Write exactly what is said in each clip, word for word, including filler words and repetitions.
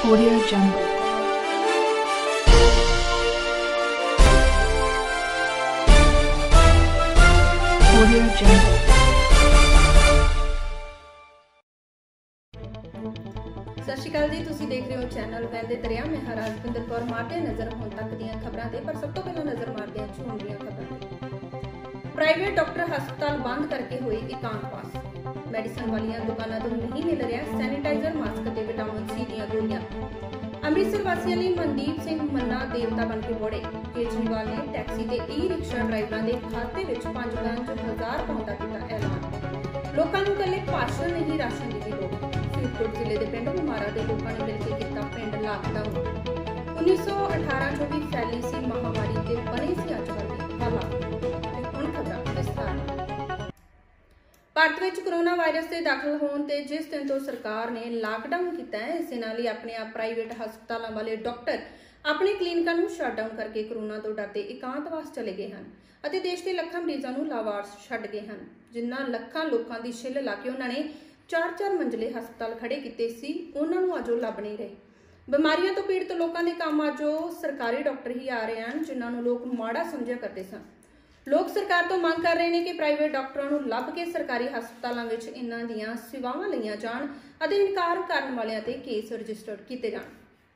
Audio Jungle. Audio Jungle. ਸਤਿ ਸ਼੍ਰੀ ਅਕਾਲ ਜੀ, ਤੁਸੀਂ ਦੇਖ ਰਹੇ ਹੋ ਚੈਨਲ ਵਹਿੰਦੇ ਦਰਿਆ। ਮੈਂ ਹਾਂ ਰਾਜਵਿੰਦਰ ਕੌਰ। ਮਾਰਦੇ ਨਜ਼ਰ ਹੁਣ ਤੱਕ ਦੀਆਂ ਖਬਰਾਂ ਤੇ, ਪਰ ਸਭ ਤੋਂ ਪਹਿਲਾਂ ਨਜ਼ਰ ਮਾਰਦੇ ਹਾਂ ਝੂਮ ਦੀਆਂ ਖਬਰਾਂ ਤੇ। ਪ੍ਰਾਈਵੇਟ ਡਾਕਟਰ ਹਸਪਤਾਲ ਬੰਦ ਕਰਕੇ ਹੋਈ ਇਕਾਂਤਵਾਸ। ਮੈਡੀਸਨ ਵਾਲੀਆਂ ਦੁਕਾਨਾਂ ਤੋਂ ਨਹੀਂ ਮਿਲ ਰਿਹਾ ਸੈਨੀਟਾਈਜ਼ਰ, ਮਾਸਕ ਤੇ ਵਿਟਾਮਿਨ ਸੀ ਦੀਆਂ ਗੋਲੀਆਂ। ਅੰਮ੍ਰਿਤਸਰ ਵਾਸੀਆਂ ਲਈ ਮਨਦੀਪ ਸਿੰਘ ਮੰਨਾ ਦੇਵਤਾ ਬਣ ਕੇ ਬੋੜੇ। ਕੇਜਰੀਵਾਲ ਨੇ ਟੈਕਸੀ ਤੇ ਈ ਰਿਕਸ਼ਾ ਡਰਾਈਵਰਾਂ ਦੇ ਖਾਤੇ ਵਿੱਚ ਪੰਜ ਹਜ਼ਾਰ ਪਾਉਂਡ ਦਾ ਕੀਤਾ ਐਲਾਨ। ਲੋਕਾਂ ਨੂੰ ਇਕੱਲੇ ਭਾਸ਼ਣ ਨਹੀਂ, ਰਾਸ਼ਨ ਦੀ ਵੀ ਲੋੜ। ਫਰੀਦਕੋਟ ਜ਼ਿਲ੍ਹੇ ਦੇ ਪਿੰਡ ਮੁਮਾਰਾ ਦੇ ਲੋਕਾਂ ਨੇ ਮਿਲ ਕੇ ਕੀਤਾ ਪਿੰਡ ਲਾਕਡਾਊਨ। ਉੱਨੀ ਸੌ ਅਠਾਰਾਂ ਚੋਂ ਵੀ ਫੈਲੀ ਸੀ ਮਹਾਮਾਰੀ ਤੇ ਬਣੇ ਸੀ ਅੱਜ ਵਰਗੇ ਹਾਲਾਤ। ਹੁਣ ਖਬਰਾਂ ਵਿਸਥਾਰ ਨਾਲ। ਭਾਰਤ ਵਿੱਚ ਕੋਰੋਨਾ ਵਾਇਰਸ ਦੇ ਦਾਖਲ ਹੋਣ ਤੇ ਜਿਸ ਦਿਨ ਤੋਂ ਸਰਕਾਰ ਨੇ ਲਾਕਡਾਊਨ ਕੀਤਾ ਹੈ, ਇਸੇ ਨਾਲ ਹੀ ਆਪਣੇ ਆਪ ਪ੍ਰਾਈਵੇਟ ਹਸਪਤਾਲਾਂ ਵਾਲੇ ਡਾਕਟਰ ਆਪਣੇ ਕਲੀਨਿਕਾਂ ਨੂੰ ਸ਼ਟਡਾਊਨ ਕਰਕੇ ਕੋਰੋਨਾ ਤੋਂ ਡਰਦੇ ਇਕਾਂਤਵਾਸ ਚਲੇ ਗਏ ਹਨ ਅਤੇ ਦੇਸ਼ ਦੇ ਲੱਖਾਂ ਮਰੀਜ਼ਾਂ ਨੂੰ ਲਾਵਾਰਸ ਛੱਡ ਗਏ ਹਨ। ਜਿਨ੍ਹਾਂ ਲੱਖਾਂ ਲੋਕਾਂ ਦੀ ਛਿੱਲ ਲਾ ਕੇ ਉਹਨਾਂ ਨੇ ਚਾਰ ਚਾਰ ਮੰਜ਼ਲੇ ਹਸਪਤਾਲ ਖੜੇ ਕੀਤੇ ਸੀ, ਉਹਨਾਂ ਨੂੰ ਅੱਜ ਉਹ ਲੱਭ ਨਹੀਂ ਰਹੇ। ਬਿਮਾਰੀਆਂ ਤੋਂ ਪੀੜਤ ਲੋਕਾਂ ਦੇ ਕੰਮ ਅੱਜ ਉਹ ਸਰਕਾਰੀ ਡਾਕਟਰ ਹੀ ਆ ਰਹੇ ਹਨ, ਜਿਨ੍ਹਾਂ ਨੂੰ ਲੋਕ ਮਾੜਾ ਸਮਝਿਆ ਕਰਦੇ ਸਨ। ਲੋਕ ਸਰਕਾਰ ਤੋਂ ਮੰਗ ਕਰ ਰਹੇ ਨੇ ਕਿ ਪ੍ਰਾਈਵੇਟ ਡਾਕਟਰਾਂ ਨੂੰ ਲੱਭ ਕੇ ਸਰਕਾਰੀ ਹਸਪਤਾਲਾਂ ਵਿੱਚ ਇਹਨਾਂ ਦੀਆਂ ਸੇਵਾਵਾਂ ਲਈਆਂ ਜਾਣ ਅਤੇ ਇਨਕਾਰ ਕਰਨ ਵਾਲਿਆਂ ਤੇ ਕੇਸ ਰਜਿਸਟਰਡ ਕੀਤੇ ਜਾਣ।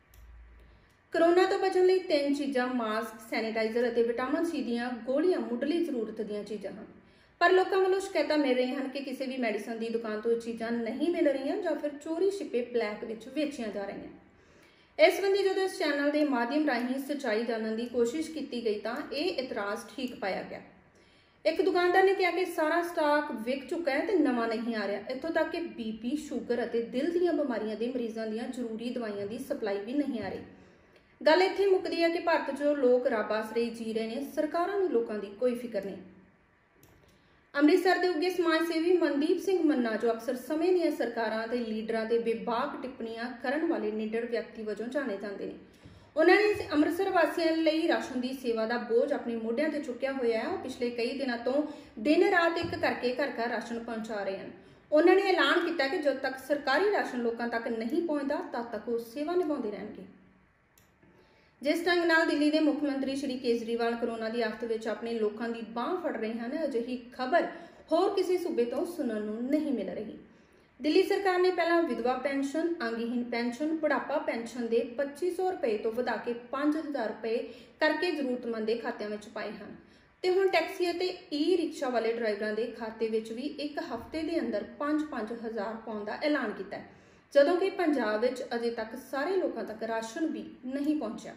ਕੋਰੋਨਾ ਤੋਂ ਬਚਣ ਲਈ ਤਿੰਨ ਚੀਜ਼ਾਂ ਮਾਸਕ, ਸੈਨੀਟਾਈਜ਼ਰ ਅਤੇ ਵਿਟਾਮਿਨ ਸੀ ਦੀਆਂ ਗੋਲੀਆਂ ਮੁੱਢਲੀ ਜ਼ਰੂਰਤ ਦੀਆਂ ਚੀਜ਼ਾਂ ਹਨ, ਪਰ ਲੋਕਾਂ ਵੱਲੋਂ ਸ਼ਿਕਾਇਤਾਂ ਮਿਲ ਰਹੀਆਂ ਹਨ ਕਿ ਕਿਸੇ ਵੀ ਮੈਡੀਸਨ ਦੀ ਦੁਕਾਨ ਤੋਂ ਇਹ ਚੀਜ਼ਾਂ ਨਹੀਂ ਮਿਲ ਰਹੀਆਂ ਜਾਂ ਫਿਰ ਚੋਰੀ ਛਿਪੇ ਬਲੈਕ ਵਿੱਚ ਵੇਚੀਆਂ ਜਾ ਰਹੀਆਂ। ਇਸ ਸੰਬੰਧੀ ਜਦੋਂ ਇਸ ਚੈਨਲ ਦੇ ਮਾਧਿਅਮ ਰਾਹੀਂ ਸੱਚਾਈ ਜਾਣਨ ਦੀ ਕੋਸ਼ਿਸ਼ ਕੀਤੀ ਗਈ ਤਾਂ ਇਹ ਇਤਰਾਜ਼ ਠੀਕ ਪਾਇਆ ਗਿਆ। ਇੱਕ ਦੁਕਾਨਦਾਰ ਨੇ ਕਿਹਾ ਕਿ ਸਾਰਾ ਸਟਾਕ ਵਿਕ ਚੁੱਕਾ ਹੈ ਤੇ ਨਵਾਂ ਨਹੀਂ ਆ ਰਿਹਾ। ਇੱਥੋਂ ਤੱਕ ਕਿ ਬੀਪੀ, ਸ਼ੂਗਰ ਅਤੇ ਦਿਲ ਦੀਆਂ ਬਿਮਾਰੀਆਂ ਦੇ ਮਰੀਜ਼ਾਂ ਦੀਆਂ ਜ਼ਰੂਰੀ ਦਵਾਈਆਂ ਦੀ ਸਪਲਾਈ ਵੀ ਨਹੀਂ ਆ ਰਹੀ। ਗੱਲ ਇੱਥੇ ਮੁੱਕਦੀ ਹੈ ਕਿ ਭਾਰਤ 'ਚ ਲੋਕ ਰੱਬ ਆਸਰੇ ਜੀ ਰਹੇ ਨੇ, ਸਰਕਾਰਾਂ ਨੂੰ ਲੋਕਾਂ ਦੀ ਕੋਈ ਫਿਕਰ ਨਹੀਂ। ਅੰਮ੍ਰਿਤਸਰ ਦੇ ਉੱਗੇ ਸਮਾਜ ਸੇਵੀ ਮਨਦੀਪ ਸਿੰਘ ਮੰਨਾ, ਜੋ ਅਕਸਰ ਸਮੇਂ ਦੀਆਂ ਸਰਕਾਰਾਂ ਤੇ ਲੀਡਰਾਂ ਦੇ ਬੇਬਾਕ ਟਿੱਪਣੀਆਂ ਕਰਨ ਵਾਲੇ ਨਿਡਰ ਵਿਅਕਤੀ ਵਜੋਂ ਜਾਣੇ ਜਾਂਦੇ ਨੇ, ਉਹਨਾਂ ਨੇ ਅੰਮ੍ਰਿਤਸਰ ਵਾਸੀਆਂ ਲਈ ਰਾਸ਼ਨ ਦੀ ਸੇਵਾ ਦਾ ਬੋਝ ਆਪਣੇ ਮੋਢਿਆਂ ਤੇ ਚੁੱਕਿਆ ਹੋਇਆ ਹੈ। ਉਹ ਪਿਛਲੇ ਕਈ ਦਿਨਾਂ ਤੋਂ ਦਿਨ ਰਾਤ ਇੱਕ ਕਰਕੇ ਘਰ ਘਰ ਰਾਸ਼ਨ ਪਹੁੰਚਾ ਰਹੇ ਹਨ। ਉਹਨਾਂ ਨੇ ਐਲਾਨ ਕੀਤਾ ਕਿ ਜਦੋਂ ਤੱਕ ਸਰਕਾਰੀ ਰਾਸ਼ਨ ਲੋਕਾਂ ਤੱਕ ਨਹੀਂ ਪਹੁੰਚਦਾ ਤਦ ਤੱਕ ਉਹ ਸੇਵਾ ਨਿਭਾਉਂਦੇ ਰਹਿਣਗੇ। ਜਿਸ ਢੰਗ ਨਾਲ ਦਿੱਲੀ ਦੇ ਮੁੱਖ ਮੰਤਰੀ ਸ਼੍ਰੀ ਕੇਜਰੀਵਾਲ ਕੋਰੋਨਾ ਦੀ ਆਫਤ ਵਿੱਚ ਆਪਣੇ ਲੋਕਾਂ ਦੀ ਬਾਂਹ ਫੜ ਰਹੇ ਹਨ, ਅਜਿਹੀ ਖਬਰ ਹੋਰ ਕਿਸੇ ਸੂਬੇ ਤੋਂ ਸੁਣਨ ਨੂੰ ਨਹੀਂ ਮਿਲ ਰਹੀ। ਦਿੱਲੀ ਸਰਕਾਰ ਨੇ ਪਹਿਲਾਂ ਵਿਧਵਾ ਪੈਨਸ਼ਨ, ਅੰਗਹੀਨ ਪੈਨਸ਼ਨ, ਬੁਢਾਪਾ ਪੈਨਸ਼ਨ ਦੇ ਪੱਚੀ ਸੌ ਰੁਪਏ ਤੋਂ ਵਧਾ ਕੇ ਪੰਜ ਹਜ਼ਾਰ ਰੁਪਏ ਕਰਕੇ ਜ਼ਰੂਰਤਮੰਦ ਦੇ ਖਾਤਿਆਂ ਵਿੱਚ ਪਾਏ ਹਨ ਤੇ ਹੁਣ ਟੈਕਸੀ ਅਤੇ ਈ ਰਿਕਸ਼ਾ ਵਾਲੇ ਡਰਾਈਵਰਾਂ ਦੇ ਖਾਤੇ ਵਿੱਚ ਵੀ ਇੱਕ ਹਫ਼ਤੇ ਦੇ ਅੰਦਰ ਪੰਜ ਪੰਜ ਹਜ਼ਾਰ ਪਾਉਣ ਦਾ ਐਲਾਨ ਕੀਤਾ ਹੈ, ਜਦੋਂ ਕਿ ਪੰਜਾਬ ਵਿੱਚ ਅਜੇ ਤੱਕ ਸਾਰੇ ਲੋਕਾਂ ਤੱਕ ਰਾਸ਼ਨ ਵੀ ਨਹੀਂ ਪਹੁੰਚਿਆ।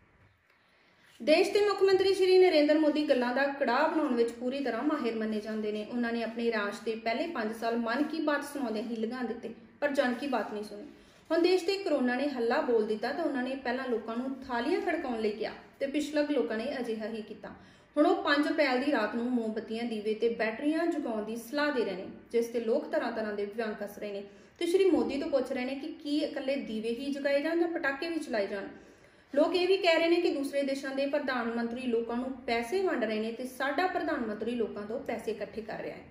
ਦੇਸ਼ ਦੇ ਮੁੱਖ ਮੰਤਰੀ ਸ਼੍ਰੀ ਨਰਿੰਦਰ ਮੋਦੀ ਗੱਲਾਂ ਦਾ ਕੜਾਹ ਬਣਾਉਣ ਵਿੱਚ ਪੂਰੀ ਤਰ੍ਹਾਂ ਮਾਹਿਰ ਮੰਨੇ ਜਾਂਦੇ ਨੇ। ਉਹਨਾਂ ਨੇ ਆਪਣੇ ਰਾਜ ਦੇ ਪਹਿਲੇ ਪੰਜ ਸਾਲ ਮਨ ਕੀ ਬਾਤ ਸੁਣਾਉਂਦੇ ਹੀ ਲੰਘਾ ਦਿੱਤੇ, ਪਰ ਜਨ ਕੀ ਬਾਤ ਨਹੀਂ ਸੁਣੀ। ਹੁਣ ਦੇਸ਼ ਤੇ ਕੋਰੋਨਾ ਨੇ ਹੱਲਾ ਬੋਲ ਦਿੱਤਾ ਤਾਂ ਉਹਨਾਂ ਨੇ ਪਹਿਲਾਂ ਲੋਕਾਂ ਨੂੰ ਥਾਲੀਆਂ ਖੜਕਾਉਣ ਲਈ ਕਿਹਾ ਤੇ ਪਿਛਲੇ ਲੋਕਾਂ ਨੇ ਅਜਿਹਾ ਹੀ ਕੀਤਾ। ਹੁਣ ਉਹ ਪੰਜ ਅਪ੍ਰੈਲ ਦੀ ਰਾਤ ਨੂੰ ਮੋਮਬੱਤੀਆਂ, ਦੀਵੇ ਤੇ ਬੈਟਰੀਆਂ ਜਗਾਉਣ ਦੀ ਸਲਾਹ ਦੇ ਰਹੇ ਨੇ, ਜਿਸ ਤੇ ਲੋਕ ਤਰ੍ਹਾਂ ਤਰ੍ਹਾਂ ਦੇ ਵਿਅੰਗ ਕੱਸ ਰਹੇ ਨੇ ਤੇ ਸ਼੍ਰੀ ਮੋਦੀ ਤੋਂ ਪੁੱਛ ਰਹੇ ਨੇ ਕਿ ਕੀ ਇਕੱਲੇ ਦੀਵੇ ਹੀ ਜਗਾਏ ਜਾਣ ਜਾਂ ਪਟਾਕੇ ਵੀ ਚਲਾਏ ਜਾਣ। ਲੋਕ ਇਹ ਵੀ ਕਹਿ ਰਹੇ ਨੇ ਕਿ ਦੂਸਰੇ ਦੇਸ਼ਾਂ ਦੇ ਪ੍ਰਧਾਨ ਮੰਤਰੀ ਲੋਕਾਂ ਨੂੰ ਪੈਸੇ ਵੰਡ ਰਹੇ ਨੇ ਤੇ ਸਾਡਾ ਪ੍ਰਧਾਨ ਮੰਤਰੀ ਲੋਕਾਂ ਤੋਂ ਪੈਸੇ ਇਕੱਠੇ ਕਰ ਰਿਹਾ ਹੈ।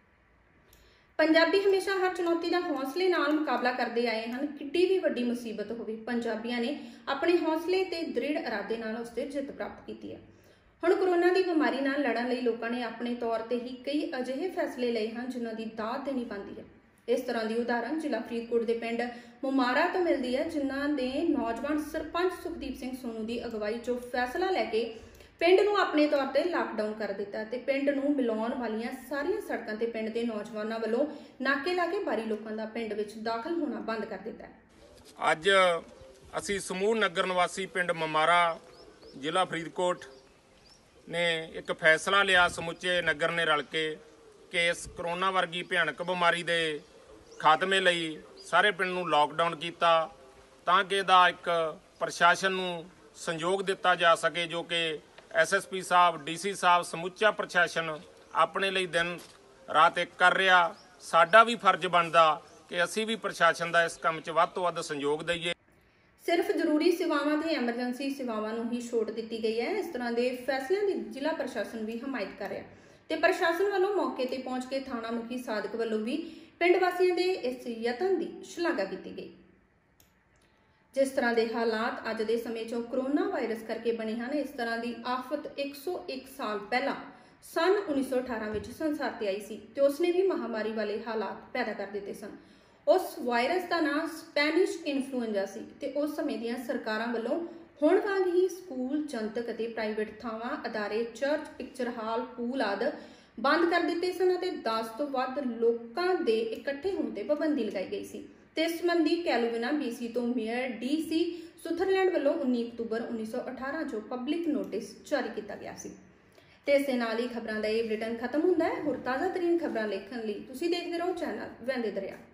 ਪੰਜਾਬੀ ਹਮੇਸ਼ਾ ਹਰ ਚੁਣੌਤੀ ਦਾ ਹੌਸਲੇ ਨਾਲ ਮੁਕਾਬਲਾ ਕਰਦੇ ਆਏ ਹਨ। ਕਿੱਡੀ ਵੀ ਵੱਡੀ ਮੁਸੀਬਤ ਹੋਵੇ, ਪੰਜਾਬੀਆਂ ਨੇ ਆਪਣੇ ਹੌਸਲੇ ਤੇ ਦ੍ਰਿੜ ਇਰਾਦੇ ਨਾਲ ਉਸ ਤੇ ਜਿੱਤ ਪ੍ਰਾਪਤ ਕੀਤੀ ਹੈ। ਹੁਣ ਕੋਰੋਨਾ ਦੀ ਬਿਮਾਰੀ ਨਾਲ ਲੜਨ ਲਈ ਲੋਕਾਂ ਨੇ ਆਪਣੇ ਤੌਰ ਤੇ ਹੀ ਕਈ ਅਜਿਹੇ ਫੈਸਲੇ ਲਏ ਹਨ ਜਿਨ੍ਹਾਂ ਦੀ ਦਾਤ ਦੇਣੀ ਪੈਂਦੀ ਹੈ। ਇਸ ਤਰ੍ਹਾਂ ਦੀ ਉਦਾਹਰਨ ਜ਼ਿਲ੍ਹਾ ਫਰੀਦਕੋਟ ਦੇ ਪਿੰਡ ਮੁਮਾਰਾ ਤੋਂ ਮਿਲਦੀ ਹੈ, ਜਿਨ੍ਹਾਂ ਦੇ ਨੌਜਵਾਨ ਸਰਪੰਚ ਸੁਖਦੀਪ ਸਿੰਘ ਸੋਨੂ ਦੀ ਅਗਵਾਈ 'ਚੋਂ ਫੈਸਲਾ ਲੈ ਕੇ ਪਿੰਡ ਨੂੰ ਆਪਣੇ ਤੌਰ ਤੇ ਲਾਕਡਾਊਨ ਕਰ ਦਿੱਤਾ ਤੇ ਪਿੰਡ ਨੂੰ ਮਿਲਾਉਣ ਵਾਲੀਆਂ ਸਾਰੀਆਂ ਸੜਕਾਂ ਤੇ ਪਿੰਡ ਦੇ ਨੌਜਵਾਨਾਂ ਵੱਲੋਂ ਨਾਕੇ ਲਾ ਕੇ ਬਾਹਰੀ ਲੋਕਾਂ ਦਾ ਪਿੰਡ ਵਿੱਚ ਦਾਖਲ ਹੋਣਾ ਬੰਦ ਕਰ ਦਿੱਤਾ। ਅੱਜ ਅਸੀਂ ਸਮੂਹ ਨਗਰ ਨਿਵਾਸੀ ਪਿੰਡ ਮੁਮਾਰਾ ਜ਼ਿਲ੍ਹਾ ਫਰੀਦਕੋਟ ਨੇ ਇੱਕ ਫੈਸਲਾ ਲਿਆ, ਸਮੁੱਚੇ ਨਗਰ ਨੇ ਰਲ ਕੇ, ਕਿ ਇਸ ਕਰੋਨਾ ਵਰਗੀ ਭਿਆਨਕ ਬਿਮਾਰੀ ਦੇ ਖਾਤਮੇ ਲਈ ਸਾਰੇ ਪਿੰਡ ਨੂੰ ਲਾਕਡਾਊਨ ਕੀਤਾ ਤਾਂ ਕਿ ਇਹਦਾ ਇੱਕ ਪ੍ਰਸ਼ਾਸਨ ਨੂੰ ਸੰਯੋਗ ਦਿੱਤਾ ਜਾ ਸਕੇ, ਜੋ ਕਿ ਐਸ ਐਸ ਪੀ ਸਾਹਿਬ, ਡੀ ਸੀ ਸਾਹਿਬ, ਸਮੁੱਚਾ ਪ੍ਰਸ਼ਾਸਨ ਆਪਣੇ ਲਈ ਦਿਨ ਰਾਤ ਇੱਕ ਕਰ ਰਿਹਾ। ਸਾਡਾ ਵੀ ਫਰਜ਼ ਬਣਦਾ ਕਿ ਅਸੀਂ ਵੀ ਪ੍ਰਸ਼ਾਸਨ ਦਾ ਇਸ ਕੰਮ 'ਚ ਵੱਧ ਤੋਂ ਵੱਧ ਸੰਯੋਗ ਦਈਏ। ਸਿਰਫ ਜ਼ਰੂਰੀ ਸੇਵਾਵਾਂ ਤੇ ਐਮਰਜੈਂਸੀ ਸੇਵਾਵਾਂ ਨੂੰ ਹੀ ਛੋਟ ਦਿੱਤੀ ਗਈ ਹੈ। ਇਸ ਤਰ੍ਹਾਂ ਦੇ ਫੈਸਲਿਆਂ ਦੀ ਜ਼ਿਲ੍ਹਾ ਪ੍ਰਸ਼ਾਸਨ ਵੀ ਹਮਾਇਤ ਕਰ ਰਿਹਾ ਤੇ ਪ੍ਰਸ਼ਾਸਨ ਵੱਲੋਂ ਮੌਕੇ ਤੇ ਪਹੁੰਚ ਕੇ ਥਾਣਾ ਮੁਖੀ ਸਾਦਕ ਵੱਲੋਂ ਵੀ ਪਿੰਡ ਵਾਸੀਆਂ ਦੇ ਇਸ ਯਤਨ ਦੀ ਸ਼ਲਾਘਾ ਕੀਤੀ ਗਈ। ਜਿਸ ਤਰ੍ਹਾਂ ਦੇ ਹਾਲਾਤ ਅੱਜ ਦੇ ਸਮੇਂ 'ਚੋਂ ਕਰੋਨਾ ਵਾਇਰਸ ਕਰਕੇ ਬਣੇ ਹਨ, ਇਸ ਤਰ੍ਹਾਂ ਦੀ ਆਫਤ ਇੱਕ ਸੌ ਇੱਕ ਸਾਲ ਪਹਿਲਾਂ ਸਨ ਉੱਨੀ ਸੌ ਅਠਾਰਾਂ ਵਿੱਚ ਸੰਸਾਰ ਤੇ ਆਈ ਸੀ ਤੇ ਉਸਨੇ ਵੀ ਮਹਾਮਾਰੀ ਵਾਲੇ ਹਾਲਾਤ ਪੈਦਾ ਕਰ ਦਿੱਤੇ ਸਨ। ਉਸ ਵਾਇਰਸ ਦਾ ਨਾਮ ਸਪੈਨਿਸ਼ ਇਨਫਲੂਐਂਜ਼ਾ ਸੀ ਤੇ ਉਸ ਸਮੇਂ ਦੀਆਂ ਸਰਕਾਰਾਂ ਵੱਲੋਂ ਹੁਣ ਵਾਂਗ ਹੀ ਸਕੂਲ, ਜਨਤਕ ਅਤੇ ਪ੍ਰਾਈਵੇਟ ਥਾਵਾਂ, ਅਦਾਰੇ, ਚਰਚ, ਪਿਕਚਰ ਹਾਲ, ਪੂਲ ਆਦਿ ਬੰਦ ਕਰ ਦਿੱਤੇ ਸਨ ਅਤੇ ਦਸ ਤੋਂ ਵੱਧ ਲੋਕਾਂ ਦੇ ਇਕੱਠੇ ਹੋਣ ਤੇ ਪਾਬੰਦੀ ਲਗਾਈ ਗਈ ਸੀ ਤੇ ਇਸ ਸੰਬੰਧੀ ਕੈਲੋਵਿਨਾ ਬੀਸੀ ਤੋਂ ਮੇਅਰ ਡੀ ਸੀ ਸੁਥਰਲੈਂਡ ਵੱਲੋਂ ਉੱਨੀ ਅਕਤੂਬਰ ਉੱਨੀ ਸੌ ਅਠਾਰਾਂ ਚ ਪਬਲਿਕ ਨੋਟਿਸ ਜਾਰੀ ਕੀਤਾ ਗਿਆ ਸੀ। ਤੇ ਇਸ ਦੇ ਨਾਲ ਹੀ ਖਬਰਾਂ ਦਾ ਇਹ ਬੁਲੇਟਿਨ ਖਤਮ ਹੁੰਦਾ ਹੈ। ਹੋਰ ਤਾਜ਼ਾ ਤਰੀਨ ਖਬਰਾਂ ਦੇਖਣ ਲਈ ਤੁਸੀਂ ਦੇਖਦੇ ਰਹੋ ਚੈਨਲ ਵਹਿੰਦੇ ਦਰਿਆ।